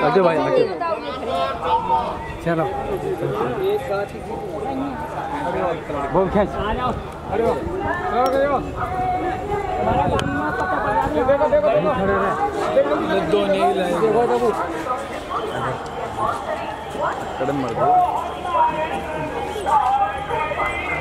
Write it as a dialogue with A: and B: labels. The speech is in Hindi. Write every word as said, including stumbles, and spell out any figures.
A: आजो भाई आजो। चलो बहुत खींच देखो देखो देखो दो नहीं लाए देखो देखो कदम मार दो